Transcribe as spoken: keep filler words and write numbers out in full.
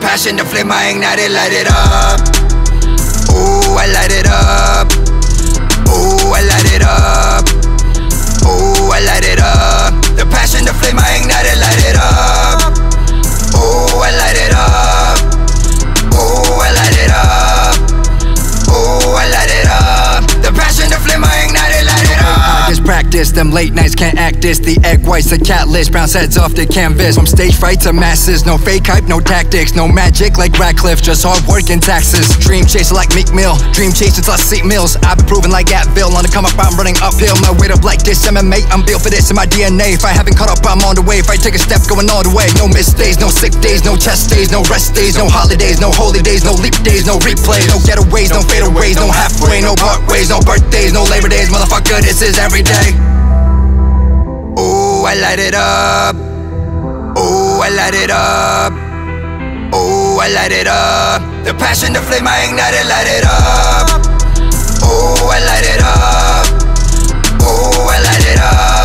passion, the flame, I ignite it, light it up. Ooh, I light it up. Ooh, I light it up. Ooh, I light it up. The passion, the flame, I ignite it, light it up. Ooh, I light it up. Ooh, I light it up. Ooh, I light it up. The passion, the flame, I ignite it, light it up. I just practice, them late nights can't act this. The egg whites, the catalyst, bounce heads off the canvas. From stage fright to masses, no fake hype, no tactics. No magic like Radcliffe, just hard work and taxes. Dream chaser like Meek Mill, dream chasing till I see meals. I've been proving like Advil, on the come up I'm running uphill. My weight up like this M M A, I'm built for this in my D N A. If I haven't caught up, I'm on the way. If I take a step, going all the way. No miss days, no sick days, no chest days, no rest days, no holidays, no holy days, no leap days, no replays, no getaways, no fadeaways, no halfway, no partways, no birthdays, no Labor Days. Motherfucker, this is every day. Ooh, I light it up. Ooh, I light it up. Ooh, I light it up. The passion, the flame, I ignite it, light it up. Ooh, I light it up. Ooh, I light it up.